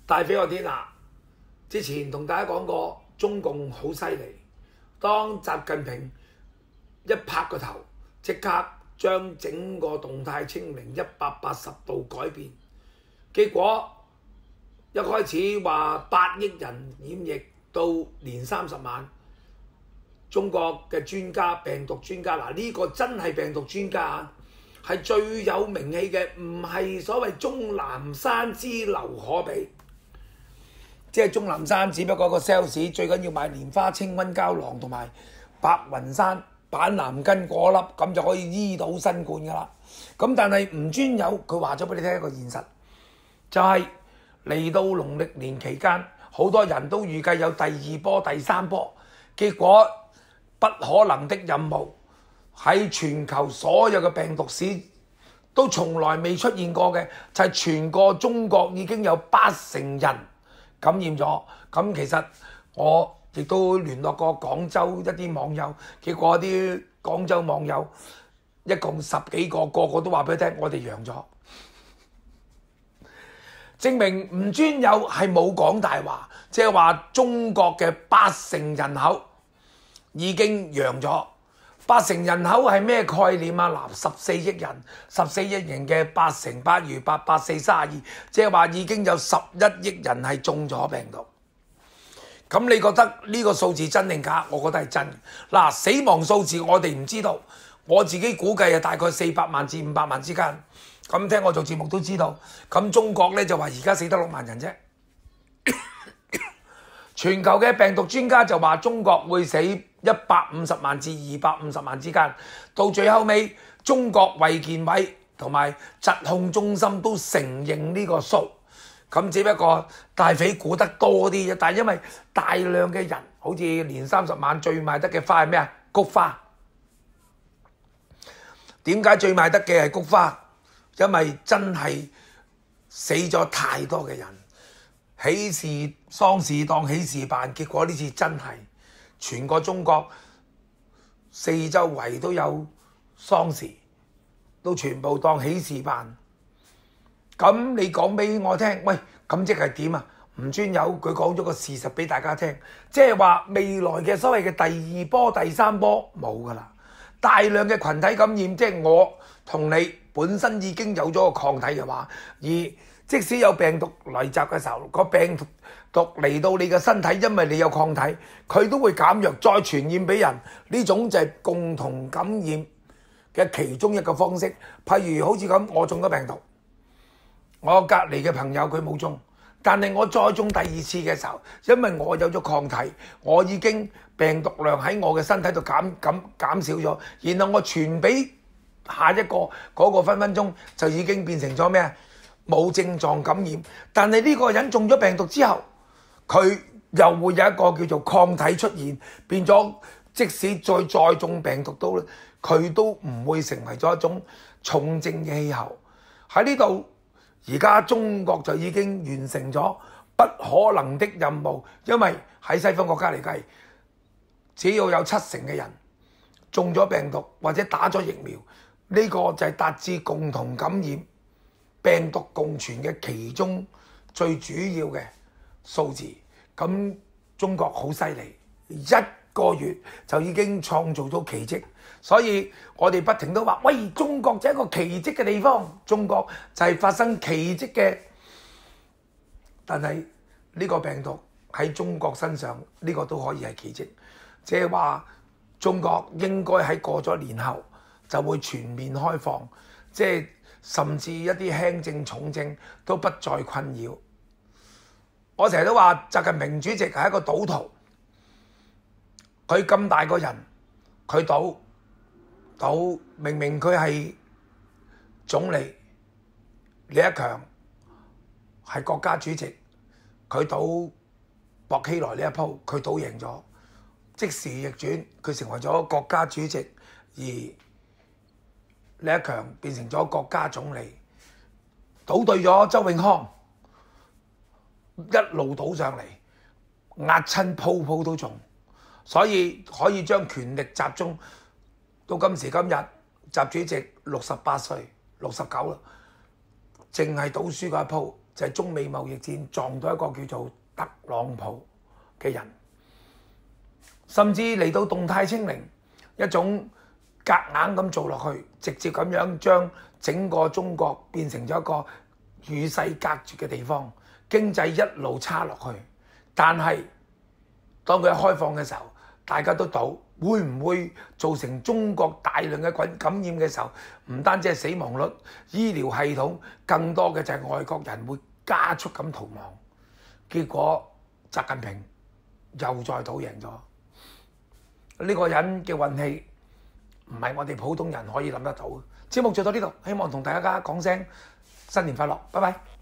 大飛我天啊！之前同大家講過，中共好犀利。當習近平一拍個頭，即刻將整個動態清零180度改變。結果一開始話8億人染疫，到年30晚，中國嘅專家病毒專家嗱，呢個真係病毒專家啊，係最有名氣嘅，唔係所謂鍾南山之劉可比。即係鍾南山，只不過個 sales 最緊要買蓮花清瘟膠囊同埋白雲山板藍根果粒，咁就可以醫到新冠㗎啦。咁但係吳尊友佢話咗俾你聽一個現實，就係嚟到農曆年期間，好多人都預計有第2波、第3波，結果不可能的任務喺全球所有嘅病毒史都從來未出現過嘅，就係全個中國已經有80%人感染咗。咁其實我亦都聯絡過廣州一啲網友，結果啲廣州網友一共10幾個，個個都話俾佢聽，我哋陽咗，證明吳尊友係冇講大話，即係話中國嘅80%人口已經陽咗。80%人口係咩概念啊？嗱，14億人，14億人嘅8乘8如88432，即係話已經有11億人係中咗病毒。咁你覺得呢個數字真定假？我覺得係真。嗱，死亡數字我哋唔知道，我自己估計係大概400萬至500萬之間。咁聽我做節目都知道。咁中國呢就話而家死得6萬人啫。全球嘅病毒專家就話中國會死150萬至250萬之間，到最後尾中國衛健委同埋疾控中心都承認呢個數，咁只不過大匪估得多啲啫。但係因為大量嘅人，好似年30晚最賣得嘅花係咩啊？菊花。點解最賣得嘅係菊花？因為真係死咗太多嘅人。喜事喪事當喜事辦，結果呢次真係全個中國四周圍都有喪事，都全部當喜事辦。咁你講俾我聽，喂，咁即係點啊？吳尊友佢講咗個事實俾大家聽，即係話未來嘅所謂嘅第2波、第3波冇㗎啦，大量嘅群體感染，即係我同你本身已經有咗個抗體嘅話，而即使有病毒來襲嘅時候，個病毒嚟到你嘅身體，因為你有抗體，佢都會減弱，再傳染俾人。呢種就係共同感染嘅其中一個方式。譬如好似咁，我中咗病毒，我隔離嘅朋友佢冇中，但係我再中第2次嘅時候，因為我有咗抗體，我已經病毒量喺我嘅身體度減少咗，然後我傳俾下一個，嗰個分分鐘就已經變成咗咩啊？冇症狀感染，但係呢個人中咗病毒之後，佢又會有一個叫做抗體出現，變咗即使再中病毒都，佢都唔會成為咗一種重症嘅氣候。喺呢度，而家中國就已經完成咗不可能的任務，因為喺西方國家嚟計，只要有70%嘅人中咗病毒或者打咗疫苗，呢個就係達至共同感染、病毒共存嘅其中最主要嘅數字。咁中國好犀利，1個月就已經創造咗奇蹟。所以我哋不停都話，喂，中國就係一個奇蹟嘅地方，中國就係發生奇蹟嘅。但係呢個病毒喺中國身上，呢個都可以係奇蹟。即係話中國應該喺過咗年後就會全面開放，即係甚至一啲輕症重症都不再困擾。我成日都話習近平主席係一個賭徒，佢咁大個人，佢賭明明佢係總理，李克強係國家主席，佢賭薄熙來呢一鋪，佢賭贏咗，即時逆轉，佢成為咗國家主席，而李克強變成咗國家總理，賭對咗周永康，一路賭上嚟，壓親鋪鋪都中，所以可以將權力集中到今時今日。習主席68歲、69啦，淨係賭輸嗰一鋪， 就係中美貿易戰撞到一個叫做特朗普嘅人，甚至嚟到動態清零，一種夾硬咁做落去，直接咁樣將整個中國變成咗一個與世隔絕嘅地方，經濟一路差落去。但係當佢一開放嘅時候，大家都賭會唔會造成中國大量嘅感染嘅時候，唔單止係死亡率、醫療系統，更多嘅就係外國人會加速咁逃亡。結果習近平又再賭贏咗。呢個人嘅運氣唔係我哋普通人可以諗得到。節目做到呢度，希望同大家講聲新年快樂，拜拜。